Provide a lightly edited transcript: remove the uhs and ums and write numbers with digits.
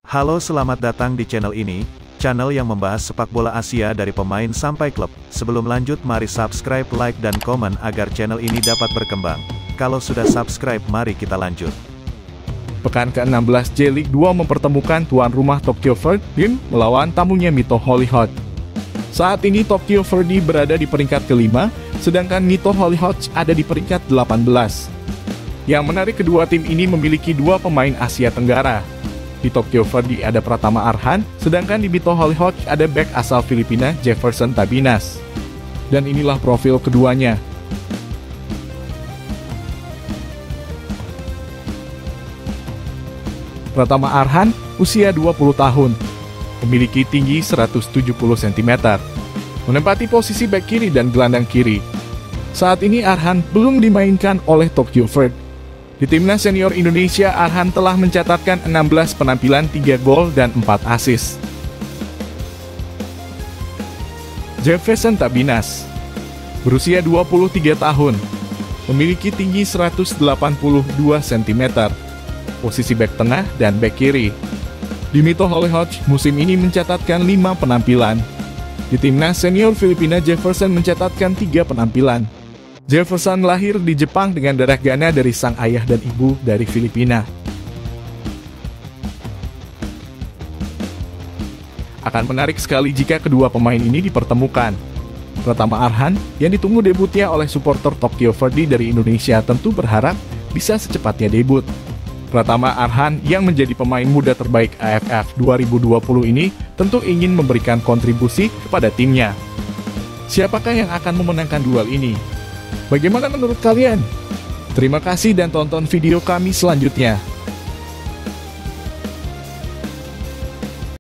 Halo, selamat datang di channel ini, channel yang membahas sepak bola Asia dari pemain sampai klub. Sebelum lanjut, mari subscribe, like, dan komen agar channel ini dapat berkembang. Kalau sudah subscribe, mari kita lanjut. Pekan ke-16 J-League 2 mempertemukan tuan rumah Tokyo Verdy melawan tamunya Mito Holyhood. Saat ini Tokyo Verdy berada di peringkat kelima, sedangkan Mito Holyhood ada di peringkat 18. Yang menarik, kedua tim ini memiliki dua pemain Asia Tenggara. Di Tokyo Verdy ada Pratama Arhan, sedangkan di Mito Holyhood ada bek asal Filipina Jefferson Tabinas. Dan inilah profil keduanya. Pratama Arhan, usia 20 tahun, memiliki tinggi 170 cm, menempati posisi bek kiri dan gelandang kiri. Saat ini Arhan belum dimainkan oleh Tokyo Verdy. Di timnas senior Indonesia, Arhan telah mencatatkan 16 penampilan, 3 gol dan 4 assist. Jefferson Tabinas, berusia 23 tahun, memiliki tinggi 182 cm, posisi bek tengah dan bek kiri. Di Mito Holyhood musim ini mencatatkan 5 penampilan. Di timnas senior Filipina, Jefferson mencatatkan 3 penampilan. Jefferson lahir di Jepang dengan darah Ghana dari sang ayah dan ibu dari Filipina. Akan menarik sekali jika kedua pemain ini dipertemukan. Pratama Arhan, yang ditunggu debutnya oleh supporter Tokyo Verdy dari Indonesia, tentu berharap bisa secepatnya debut. Pratama Arhan yang menjadi pemain muda terbaik AFF 2020 ini tentu ingin memberikan kontribusi kepada timnya. Siapakah yang akan memenangkan duel ini? Bagaimana menurut kalian? Terima kasih dan tonton video kami selanjutnya.